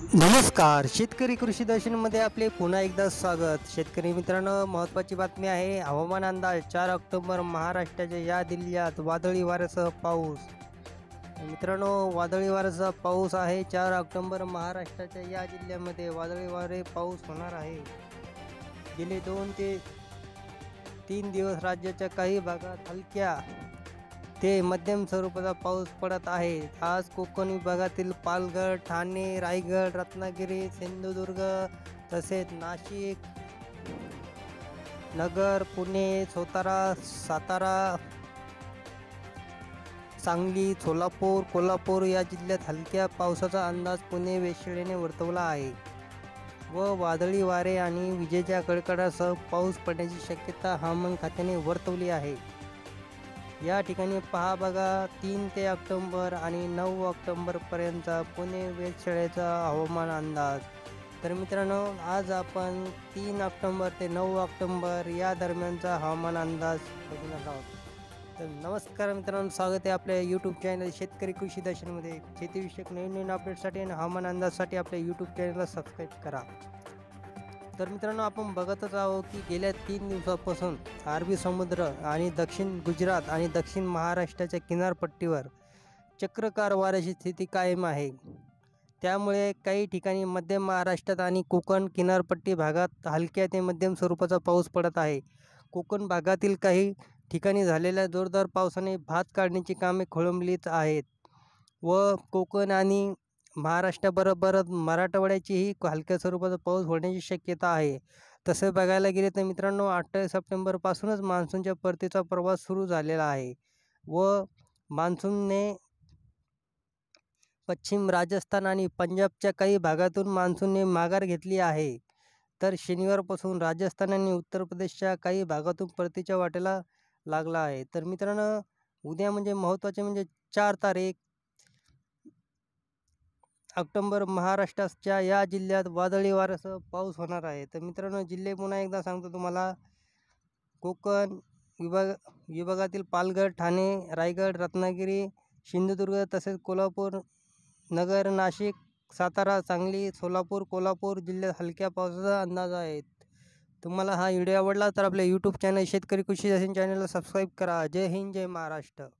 नमस्कार शेतकरी कृषी दर्शनमध्ये आपले पुन्हा एकदा स्वागत. शेतकरी मित्रांनो, महत्त्वाची बातमी आहे. हवामान अंदाज 4 ऑक्टोबर महाराष्ट्राच्या या जिल्ह्यात वादळी वाऱ्यासह पाऊस. मित्रांनो, वादळी वाऱ्यासह पाऊस आहे. 4 ऑक्टोबर महाराष्ट्राच्या या जिल्ह्यामध्ये वादळी वारे पाऊस होणार आहे. गेले 2 ते 3 दिवस राज्याच्या काही भागात हलक्या ते मध्यम स्वरूपाचा पाऊस पडत आहे. आज कोकण विभागातील पालघर, ठाणे, रायगड, रत्नागिरी, सिंधुदुर्ग तसेच नाशिक, नगर, पुणे, सातारा, सांगली, सोलापूर, कोल्हापूर या जिल्ह्यात हलक्या पावसाचा अंदाज पुणे वेधशाळेने वर्तवला आहे व वादळी वारे आणि विजेच्या कडकडाटासह पाऊस पडण्याची शक्यता हवामान खात्याने वर्तवली आहे. या ठिकाणी पहा बघा 3 ते ऑक्टोबर आणि 9 ऑक्टोबरपर्यंतचा पुणे वेधशाळेचा हवामान अंदाज. तर मित्रांनो, आज आपण 3 ऑक्टोबर ते 9 ऑक्टोबर या दरम्यानचा हवामान अंदाज बघणार आहोत. तर नमस्कार मित्रांनो, स्वागत आहे आपल्या यूट्यूब चॅनल शेतकरी कृषी दर्शनमध्ये. शेतीविषयक नवीन अपडेटसाठी आणि हवामान अंदाजासाठी आपल्या यूट्यूब चॅनलला सबस्क्राईब करा. तर मित्रांनो, आपण बघतच आहोत की गेल्या 3 दिवसापासून अरबी समुद्र आणि दक्षिण गुजरात आणि दक्षिण महाराष्ट्राच्या किनारपट्टीवर चक्रवात वाऱ्याची स्थिती कायम आहे. त्यामुळे काही ठिकाणी मध्य महाराष्ट्रात आणि कोकण किनारपट्टी भागात हलक्या ते मध्यम स्वरूपाचा पाऊस पडत आहे. कोकण भागातील काही ठिकाणी झालेल्या जोरदार पावसाने भात काढणीची कामे खोळंबलीच आहेत व कोकण आणि महाराष्ट्राबरोबरच मराठवाड्याचीही हलक्या स्वरूपाचा पाऊस होण्याची शक्यता आहे. तसे बघायला गेले तर मित्रांनो, 28 सप्टेंबरपासूनच मान्सूनच्या परतीचा प्रवास सुरू झालेला आहे व मान्सूनने पश्चिम राजस्थान आणि पंजाबच्या काही भागातून मान्सूनने माघार घेतली आहे. तर शनिवारपासून राजस्थान आणि उत्तर प्रदेशच्या काही भागातून परतीच्या वाटेला लागला आहे. तर मित्रांनो, उद्या म्हणजे महत्त्वाचे म्हणजे 4 तारीख ऑक्टोबर महाराष्ट्राच्या या जिल्ह्यात वादळी वाऱ्यासह पाऊस होणार आहे. तर मित्रांनो, जिल्हे पुन्हा एकदा सांगतो तुम्हाला. कोकण विभागातील पालघर, ठाणे, रायगड, रत्नागिरी, सिंधुदुर्ग तसेच कोल्हापूर, नगर, नाशिक, सातारा, सांगली, सोलापूर, कोल्हापूर जिल्ह्यात हलक्या पावसाचा अंदाज आहे. तुम्हाला हा व्हिडिओ आवडला तर आपल्या यूट्यूब चॅनल शेतकरी कृषी दर्शन चॅनलला सबस्क्राईब करा. जय हिंद, जय महाराष्ट्र.